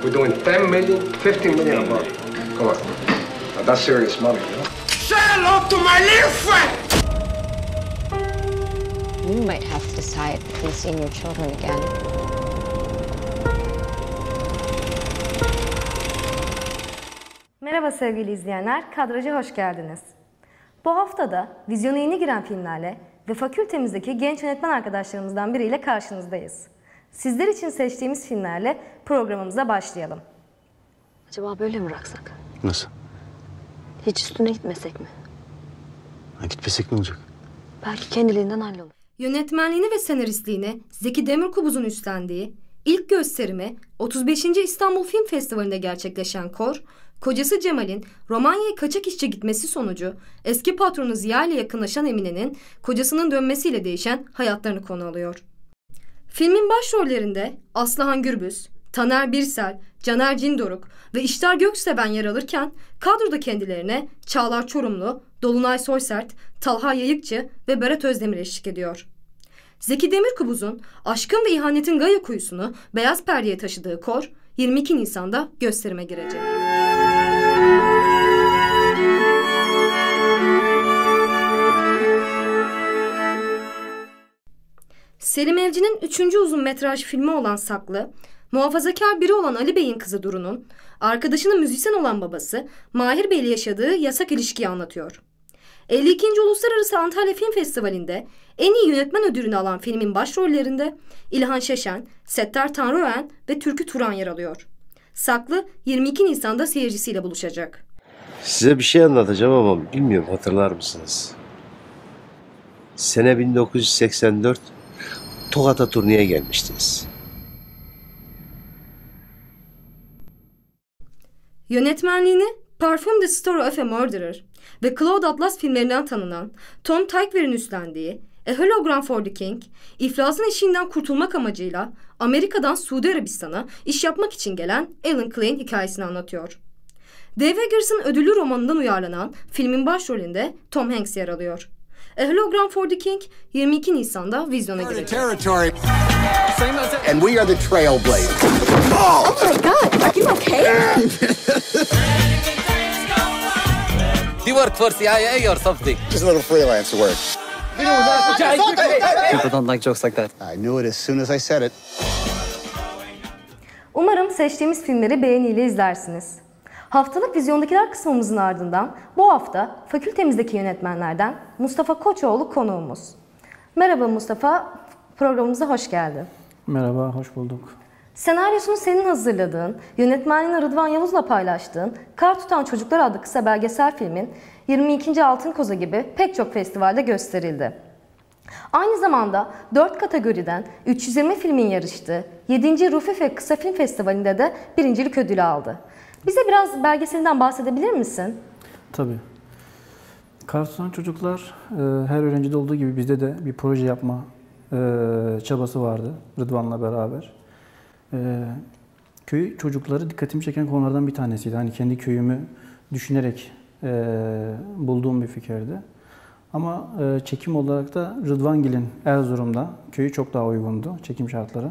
We're doing 10 million, 15 million a month. Come on. Now, that's serious money, you know? Say hello to my little friend! You might have to decide between seeing your children again. Merhaba sevgili izleyenler, Kadraja hoş geldiniz. Bu hafta da vizyona yeni giren filmlerle ve fakültemizdeki genç yönetmen arkadaşlarımızdan biriyle karşınızdayız. Sizler için seçtiğimiz filmlerle programımıza başlayalım. Acaba böyle mi bıraksak? Nasıl? Hiç üstüne gitmesek mi? Ha, gitmesek ne olacak? Belki kendiliğinden hallolur. Yönetmenliğini ve senaristliğini Zeki Demirkubuz'un üstlendiği ilk gösterimi 35. İstanbul Film Festivali'nde gerçekleşen Kor, kocası Cemal'in Romanya'ya kaçak işçi gitmesi sonucu eski patronu Ziya ile yakınlaşan Emine'nin kocasının dönmesiyle değişen hayatlarını konu alıyor. Filmin başrollerinde Aslıhan Gürbüz, Taner Birsel, Caner Cindoruk ve İştar Gökseven yer alırken kadroda kendilerine Çağlar Çorumlu, Dolunay Soysert, Talha Yayıkçı ve Berat Özdemir eşlik ediyor. Zeki Demirkubuz'un Aşkın ve İhanetin Gaya Kuyusu'nu beyaz perdeye taşıdığı Kor, 22 Nisan'da gösterime girecek. Selim Evci'nin 3. uzun metraj filmi olan Saklı, muhafazakar biri olan Ali Bey'in kızı Duru'nun, arkadaşının müzisyen olan babası Mahir Bey'le yaşadığı yasak ilişkiyi anlatıyor. 52. Uluslararası Antalya Film Festivali'nde en iyi yönetmen ödülünü alan filmin başrollerinde İlhan Şeşen, Settar Tanrıöğen ve Türkü Turan yer alıyor. Saklı 22 Nisan'da seyircisiyle buluşacak. Size bir şey anlatacağım ama bilmiyorum, hatırlar mısınız? Sene 1984 Tokat'a turneye gelmiştiniz. Yönetmenliğini Parfüm The Story of a Murderer ve Cloud Atlas filmlerinden tanınan Tom Tykwer'in üstlendiği A Hologram for the King, iflasın eşiğinden kurtulmak amacıyla Amerika'dan Suudi Arabistan'a iş yapmak için gelen Alan Klein hikayesini anlatıyor. Dave Eggers'ın ödüllü romanından uyarlanan filmin başrolünde Tom Hanks yer alıyor. A Hologram for the King 22 Nisan'da vizyona girecek. And we are the trailblazers. Oh my God, are you okay? Do you work for CIA or something? Just a little freelance work. People don't like jokes like that. I knew it as soon as I said it. Umarım seçtiğimiz filmleri beğeniyle izlersiniz. Haftalık vizyondakiler kısmımızın ardından bu hafta fakültemizdeki yönetmenlerden Mustafa Koçoğlu konuğumuz. Merhaba Mustafa, programımıza hoş geldin. Merhaba, hoş bulduk. Senaryosunu senin hazırladığın, yönetmenliğini Rıdvan Yavuz'la paylaştığın Kar Tutan Çocuklar adlı kısa belgesel filmin 22. Altın Koza gibi pek çok festivalde gösterildi. Aynı zamanda 4 kategoriden 320 filmin yarıştığı 7. Rufife Kısa Film Festivali'nde de birincilik ödülü aldı. Bize biraz belgeselinden bahsedebilir misin? Tabii. Kar Tutan Çocuklar, her öğrencide olduğu gibi bizde de bir proje yapma çabası vardı Rıdvan'la beraber. Köy çocukları dikkatimi çeken konulardan bir tanesiydi. Hani kendi köyümü düşünerek bulduğum bir fikirdi. Ama çekim olarak da Rıdvangil'in Erzurum'da köyü çok daha uygundu, çekim şartları.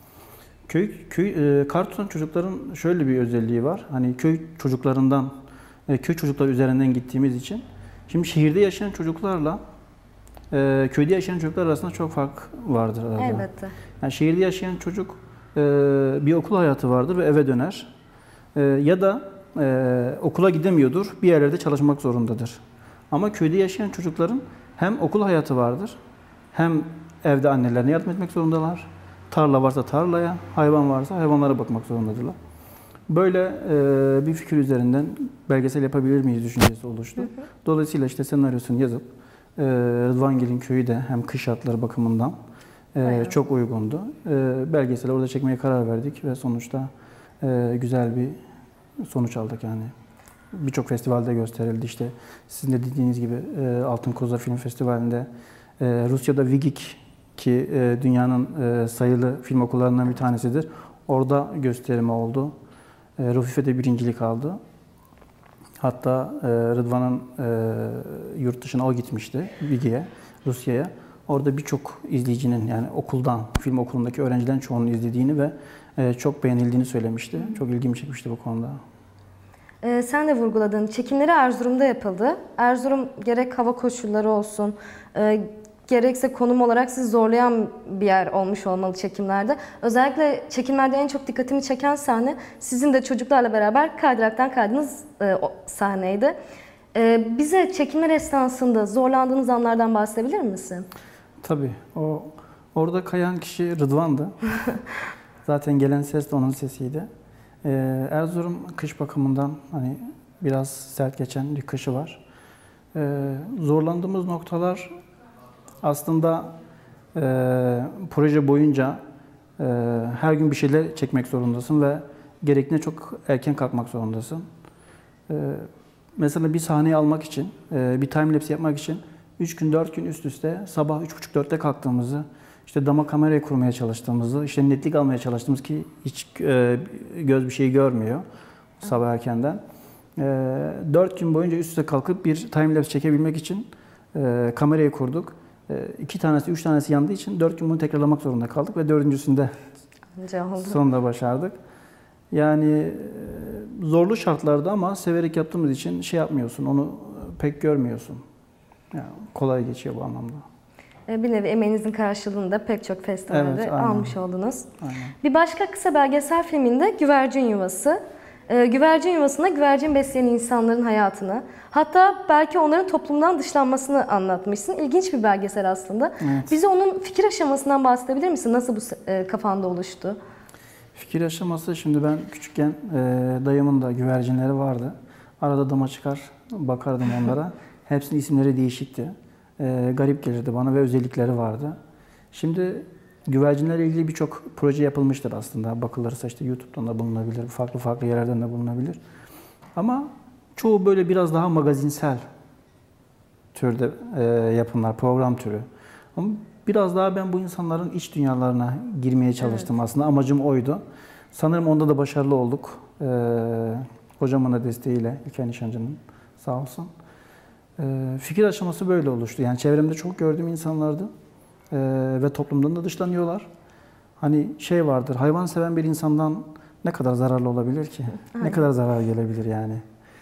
Kar Tutan Çocukların şöyle bir özelliği var. Hani köy çocukları üzerinden gittiğimiz için. Şimdi şehirde yaşayan çocuklarla köyde yaşayan çocuklar arasında çok fark vardır arada. Elbette. Yani şehirde yaşayan çocuk bir okul hayatı vardır ve eve döner. Ya da okula gidemiyordur, bir yerlerde çalışmak zorundadır. Ama köyde yaşayan çocukların hem okul hayatı vardır, hem evde annelerine yardım etmek zorundalar. Tarla varsa tarlaya, hayvan varsa hayvanlara bakmak zorundadırlar. Böyle bir fikir üzerinden belgesel yapabilir miyiz düşüncesi oluştu. Dolayısıyla işte senaryosunu yazıp Rıdvangil'in köyü de hem kış şartları bakımından çok uygundu. Belgeseli orada çekmeye karar verdik ve sonuçta güzel bir sonuç aldık yani. Birçok festivalde gösterildi. İşte sizin de dediğiniz gibi Altın Koza Film Festivali'nde, Rusya'da Vigik ki dünyanın sayılı film okullarından bir tanesidir. Orada gösterimi oldu. Rufife'de birincilik aldı. Hatta Rıdvan'ın yurt dışına o gitmişti, Vigik'e, Rusya'ya. Orada birçok izleyicinin yani okuldan, film okulundaki öğrencilerin çoğunun izlediğini ve çok beğenildiğini söylemişti. Çok ilgimi çekmişti bu konuda. Sen de vurguladın. Çekimleri Erzurum'da yapıldı. Erzurum gerek hava koşulları olsun, gerekse konum olarak sizi zorlayan bir yer olmuş olmalı çekimlerde. Özellikle çekimlerde en çok dikkatimi çeken sahne sizin de çocuklarla beraber kaydıraktan kaydığınız o sahneydi. Bize çekimler esnasında zorlandığınız anlardan bahsedebilir misin? Tabii. Orada kayan kişi Rıdvan'dı. Zaten gelen ses de onun sesiydi. Erzurum kış bakımından hani biraz sert geçen bir kışı var. Zorlandığımız noktalar aslında proje boyunca her gün bir şeyler çekmek zorundasın ve gerektiğinde çok erken kalkmak zorundasın. Mesela bir sahneyi almak için, bir timelapse yapmak için 3 gün 4 gün üst üste sabah 3.30-4'te kalktığımızı, işte dama kamerayı kurmaya çalıştığımızı, işte netlik almaya çalıştığımız ki hiç göz bir şey görmüyor sabah erkenden. 4 gün boyunca üst üste kalkıp bir timelapse çekebilmek için kamerayı kurduk. 2 tanesi, 3 tanesi yandığı için 4 gün bunu tekrarlamak zorunda kaldık ve 4.'sünde sonunda başardık. Yani zorlu şartlarda ama severek yaptığımız için şey yapmıyorsun, onu pek görmüyorsun. Yani kolay geçiyor bu anlamda. Bir nevi emeğinizin karşılığını da pek çok festivalde evet, almış oldunuz. Aynen. Bir başka kısa belgesel filminde Güvercin Yuvası. Güvercin Yuvası'nda güvercin besleyen insanların hayatını, hatta belki onların toplumdan dışlanmasını anlatmışsın. İlginç bir belgesel aslında. Evet. Bize onun fikir aşamasından bahsedebilir misin? Nasıl bu kafanda oluştu? Fikir aşaması, şimdi ben küçükken dayımın da güvercinleri vardı. Arada dama çıkar, bakardım onlara. Hepsinin isimleri değişikti. Garip gelirdi bana ve özellikleri vardı. Şimdi güvercinlerle ilgili birçok proje yapılmıştır aslında. Bakılırsa işte YouTube'dan da bulunabilir, farklı yerlerden de bulunabilir. Ama çoğu böyle biraz daha magazinsel türde yapımlar, program türü. Ama biraz daha ben bu insanların iç dünyalarına girmeye çalıştım aslında. Amacım oydu. Sanırım onda da başarılı olduk. Hocamın da desteğiyle, İlker Nişancı'nın sağ olsun. Fikir aşaması böyle oluştu. Yani çevremde çok gördüğüm insanlardı. Ve toplumdan da dışlanıyorlar. Hani şey vardır, hayvan seven bir insandan ne kadar zararlı olabilir ki? Aynen. Ne kadar zarar gelebilir yani?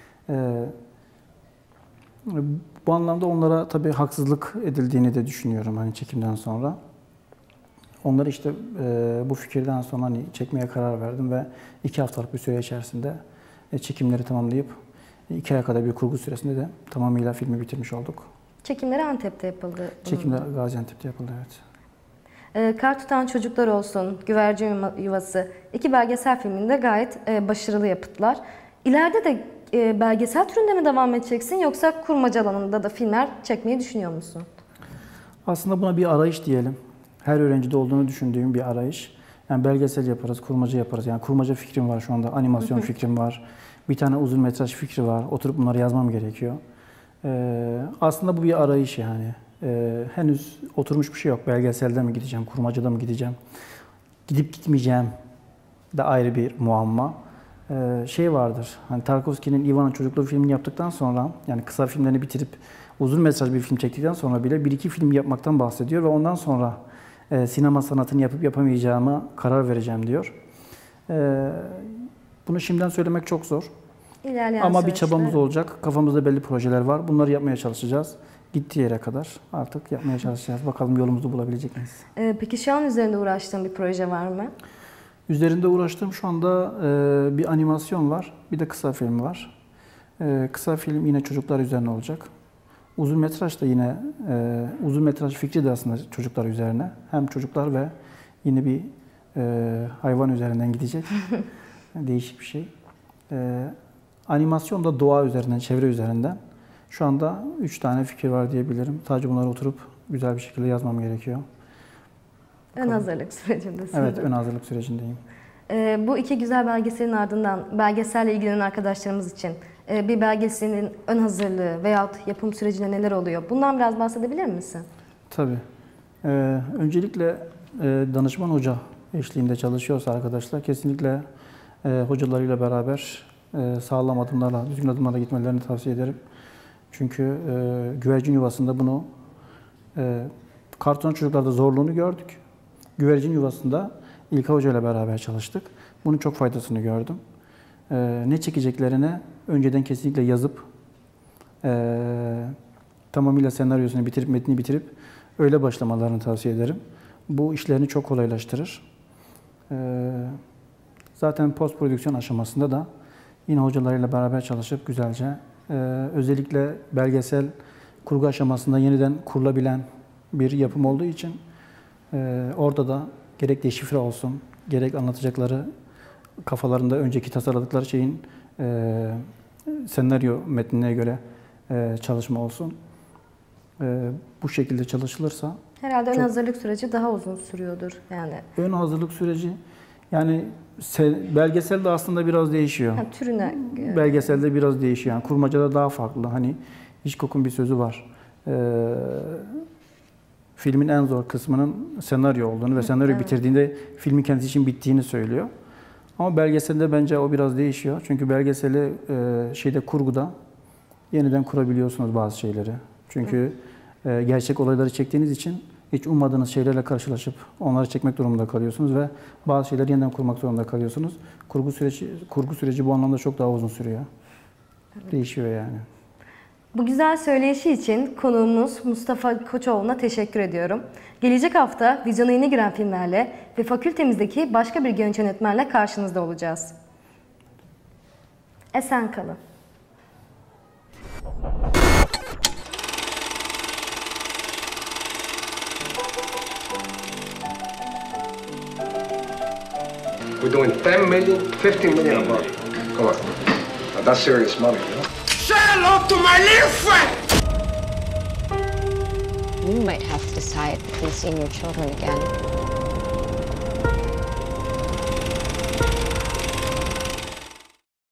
Bu anlamda onlara tabii haksızlık edildiğini de düşünüyorum hani çekimden sonra. Onları işte bu fikirden sonra hani çekmeye karar verdim ve 2 haftalık bir süre içerisinde çekimleri tamamlayıp 2 aya kadar bir kurgu süresinde de tamamıyla filmi bitirmiş olduk. Çekimleri Antep'te yapıldı. Çekimler Gaziantep'te yapıldı, evet. Kar Tutan Çocuklar olsun, Güvercin Yuvası, 2 belgesel filminde gayet başarılı yapıtlar. İleride de belgesel türünde mi devam edeceksin yoksa kurmaca alanında da filmler çekmeyi düşünüyor musun? Aslında buna bir arayış diyelim. Her öğrencide olduğunu düşündüğüm bir arayış. Yani belgesel yaparız, kurmaca yaparız. Yani kurmaca fikrim var şu anda, animasyon fikrim var. Bir tane uzun metraj fikri var. Oturup bunları yazmam gerekiyor. Aslında bu bir arayış yani. Henüz oturmuş bir şey yok. Belgeselde mi gideceğim, kurmacada mı gideceğim? Gidip gitmeyeceğim de ayrı bir muamma. Şey vardır, hani Tarkovski'nin Ivan'ın çocukluğu filmini yaptıktan sonra, yani kısa filmlerini bitirip uzun metraj bir film çektikten sonra bile 1-2 film yapmaktan bahsediyor ve ondan sonra sinema sanatını yapıp yapamayacağıma karar vereceğim diyor. Bunu şimdiden söylemek çok zor. İlerleyen ama süreçte... bir çabamız olacak. Kafamızda belli projeler var. Bunları yapmaya çalışacağız. Gittiği yere kadar artık yapmaya çalışacağız. Bakalım yolumuzu bulabilecek miyiz? Peki şu an üzerinde uğraştığın bir proje var mı? Üzerinde uğraştığım şu anda bir animasyon var. Bir de kısa film var. Kısa film yine çocuklar üzerine olacak. Uzun metraj da yine, uzun metraj fikri de aslında çocuklar üzerine. Hem çocuklar ve yine bir hayvan üzerinden gidecek. Değişik bir şey. Animasyon da doğa üzerinden, çevre üzerinden. Şu anda 3 tane fikir var diyebilirim. Sadece bunları oturup güzel bir şekilde yazmam gerekiyor. Ön hazırlık sürecindesin. Evet, ön hazırlık sürecindeyim. Bu 2 güzel belgeselin ardından belgeselle ilgilenen arkadaşlarımız için bir belgeselin ön hazırlığı veyahut yapım sürecinde neler oluyor? Bundan biraz bahsedebilir misin? Tabii. Öncelikle danışman hoca eşliğinde çalışıyorsa arkadaşlar kesinlikle hocalarıyla beraber sağlam adımlarla, düzgün adımlarla gitmelerini tavsiye ederim. Çünkü güvercin yuvasında bunu Kar Tutan Çocuklar'da zorluğunu gördük. Güvercin yuvasında İlkay Hoca ile beraber çalıştık. Bunun çok faydasını gördüm. Ne çekeceklerine önceden kesinlikle yazıp tamamıyla senaryosunu bitirip, metni bitirip öyle başlamalarını tavsiye ederim. Bu işlerini çok kolaylaştırır. Zaten post prodüksiyon aşamasında da yine hocalarıyla beraber çalışıp güzelce özellikle belgesel kurgu aşamasında yeniden kurulabilen bir yapım olduğu için orada da gerek deşifre olsun, gerek anlatacakları kafalarında önceki tasarladıkları şeyin senaryo metnine göre çalışma olsun. Bu şekilde çalışılırsa Herhalde ön hazırlık süreci daha uzun sürüyordur yani. ön hazırlık süreci yani belgeselde aslında biraz değişiyor. Ha, türüne göre. Belgeselde biraz değişiyor. Yani kurmacada daha farklı. Hani Hitchcock'un bir sözü var. Filmin en zor kısmının senaryo olduğunu ve senaryo bitirdiğinde filmin kendisi için bittiğini söylüyor. Ama belgeselde bence o biraz değişiyor. Çünkü belgeseli kurguda yeniden kurabiliyorsunuz bazı şeyleri. Çünkü gerçek olayları çektiğiniz için hiç ummadığınız şeylerle karşılaşıp onları çekmek durumunda kalıyorsunuz ve bazı şeyleri yeniden kurmak zorunda kalıyorsunuz. Kurgu süreci bu anlamda çok daha uzun sürüyor. Evet. Değişiyor yani. Bu güzel söyleşi için konuğumuz Mustafa Koçoğlu'na teşekkür ediyorum. Gelecek hafta vizyona yeni giren filmlerle ve fakültemizdeki başka bir genç yönetmenle karşınızda olacağız. Esen kalın. We're doing 10 million, 15 million a month. Come on. Now, that's serious money, you know? Say hello to my little friend! You might have to decide between seeing your children again